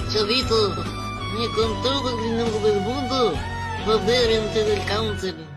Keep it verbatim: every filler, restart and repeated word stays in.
Capito? E con tutto il nome del mondo va bene del cancer.